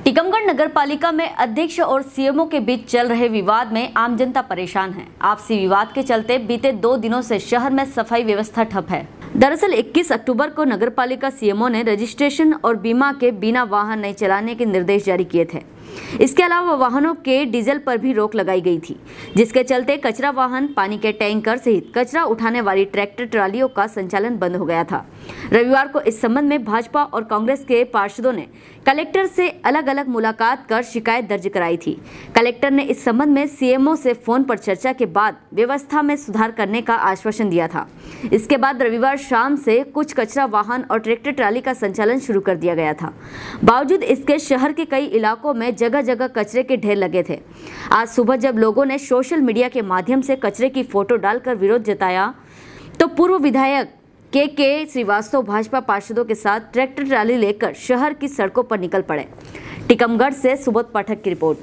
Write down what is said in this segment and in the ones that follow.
टीकमगढ़ नगर पालिका में अध्यक्ष और सीएमओ के बीच चल रहे विवाद में आम जनता परेशान है। आपसी विवाद के चलते बीते 2 दिनों से शहर में सफाई व्यवस्था ठप है। दरअसल 21 अक्टूबर को नगर पालिका सीएमओ ने रजिस्ट्रेशन और बीमा के बिना वाहन नहीं चलाने के निर्देश जारी किए थे। इसके अलावा वाहनों के डीजल पर भी रोक लगाई गई थी, जिसके चलते कचरा वाहन, पानी के टैंकर सहित कचरा उठाने वाली ट्रैक्टर ट्रालियों का संचालन बंद हो गया था। रविवार को इस संबंध में भाजपा और कांग्रेस के पार्षदों ने कलेक्टर से अलग अलग मुलाकात कर शिकायत दर्ज कराई थी। कलेक्टर ने इस संबंध में सीएमओ से फोन पर चर्चा के बाद व्यवस्था में सुधार करने का आश्वासन दिया था। इसके बाद रविवार शाम से कुछ कचरा वाहन और ट्रैक्टर ट्राली का संचालन शुरू कर दिया गया था। बावजूद इसके शहर के कई इलाकों में जगह जगह कचरे के ढेर लगे थे। आज सुबह जब लोगों ने सोशल मीडिया के माध्यम से कचरे की फोटो डालकर विरोध जताया, तो पूर्व विधायक के श्रीवास्तव भाजपा पार्षदों के साथ ट्रैक्टर ट्राली लेकर शहर की सड़कों पर निकल पड़े। टीकमगढ़ से सुबोध पाठक की रिपोर्ट।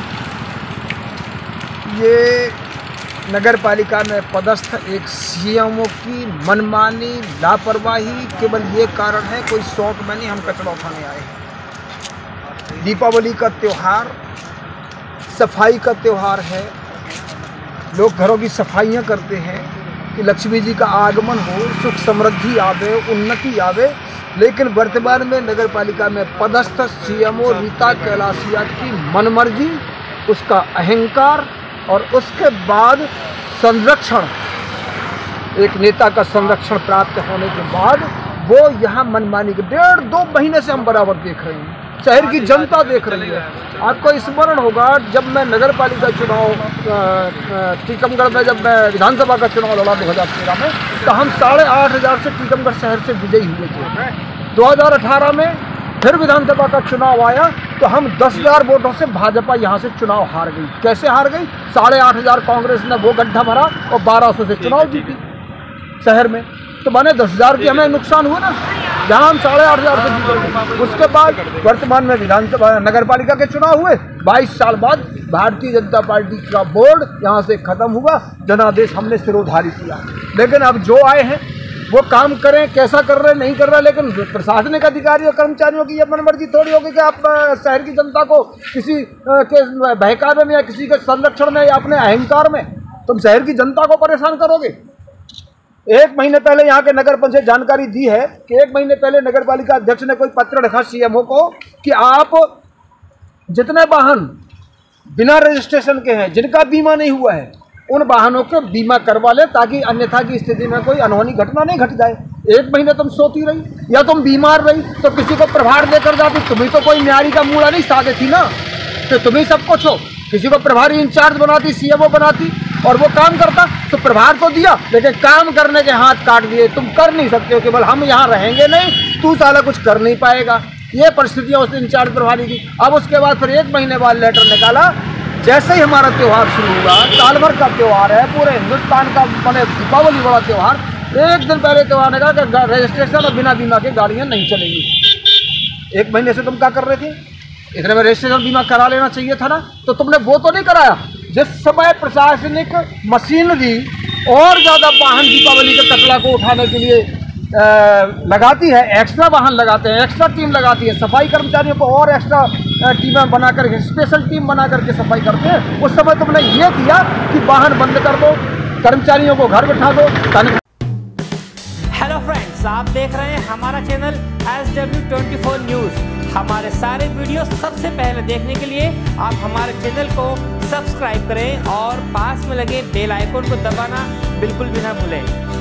ये नगर पालिका में पदस्थ एक सीएमओ की मनमानी, लापरवाही केवल ये कारण है, कोई शौक में नहीं हम कचरा उठाने आए हैं। दीपावली का त्यौहार सफाई का त्यौहार है। लोग घरों की सफाइयाँ करते हैं कि लक्ष्मी जी का आगमन हो, सुख समृद्धि आवे, उन्नति आवे। लेकिन वर्तमान में नगर पालिका में पदस्थ सीएमओ रीता कैलासिया की मनमर्जी, उसका अहंकार और उसके बाद संरक्षण, एक नेता का संरक्षण प्राप्त होने के बाद वो यहाँ मनमानी के 1.5-2 महीने से हम बराबर देख रहे हैं, शहर की जनता देख रही है। आपको स्मरण होगा जब मैं नगर पालिका चुनाव टीकमगढ़ में, जब मैं विधानसभा का चुनाव लड़ा 2013 में, तो हम 8,500 से टीकमगढ़ शहर से विजयी हुए थे। 2018 में फिर विधानसभा का चुनाव आया तो हम 10,000 वोटों से भाजपा यहाँ से चुनाव हार गई। कैसे हार गई? 8,500 कांग्रेस ने वो गड्ढा भरा और 1,200 से चुनाव जीती शहर में। तो माने 10,000 की हमें नुकसान हुआ ना, जहाँ हम 8,500 से जीते। उसके बाद वर्तमान में विधानसभा नगर पालिका के चुनाव हुए। 22 साल बाद भारतीय जनता पार्टी का बोर्ड यहाँ से खत्म हुआ, जनादेश हमने सिरोधारी किया। लेकिन अब जो आए हैं वो काम करें, कैसा कर रहे नहीं कर रहे। लेकिन प्रशासनिक अधिकारियों कर्मचारियों की यह मनमर्जी थोड़ी होगी कि आप शहर की जनता को किसी के बहकावे में या किसी के संरक्षण में या अपने अहंकार में तुम शहर की जनता को परेशान करोगे। 1 महीने पहले यहाँ के नगर पंचायत जानकारी दी है कि 1 महीने पहले नगर पालिका अध्यक्ष ने कोई पत्र लिखा सीएमओ को कि आप जितने वाहन बिना रजिस्ट्रेशन के हैं, जिनका बीमा नहीं हुआ है, उन वाहनों के बीमा करवा ले, ताकि अन्यथा की स्थिति में कोई अनहोनी घटना नहीं घट जाए। 1 महीने तुम सोती रही या तुम बीमार रही तो किसी को प्रभार देकर जाती। तुम्हें तो कोई न्यारी का मूड़ा नहीं साधे थी ना, तो तुम्हें सब कुछ हो। किसी को प्रभारी इंचार्ज बनाती, सीएमओ बनाती और वो काम करता तो प्रभार तो दिया, लेकिन काम करने के हाथ काट दिए। तुम कर नहीं सकते हो, केवल हम यहाँ रहेंगे नहीं, तू साला कुछ कर नहीं पाएगा। ये परिस्थितियाँ उस इंचार्ज प्रभारी की। अब उसके बाद फिर 1 महीने बाद लेटर निकाला। जैसे ही हमारा त्यौहार शुरू हुआ, साल भर का त्यौहार है, पूरे हिंदुस्तान का मैंने दीपावली बड़ा त्यौहार, 1 दिन पहले त्यौहार ने कहा कि रजिस्ट्रेशन और बिना बीमा की गाड़ियाँ नहीं चलेंगी। 1 महीने से तुम क्या कर रहे थे? इतने में रजिस्ट्रेशन बीमा करा लेना चाहिए था ना, तो तुमने वो तो नहीं कराया। जिस समय प्रशासनिक मशीनरी और ज़्यादा वाहन दीपावली के कचरा को उठाने के लिए लगाती है, एक्स्ट्रा वाहन लगाते हैं, एक्स्ट्रा टीम लगाती है, सफाई कर्मचारियों को और एक्स्ट्रा टीमें बनाकर, स्पेशल टीम बना करके सफाई करते हैं, उस समय तुमने ये किया कि वाहन बंद कर दो, कर्मचारियों को घर बिठा दो। हेलो फ्रेंड्स, आप देख रहे हैं हमारा चैनल SW24 न्यूज़। हमारे सारे वीडियो सबसे पहले देखने के लिए आप हमारे चैनल को सब्सक्राइब करें और पास में लगे बेल आइकन को दबाना बिल्कुल भी ना भूलें।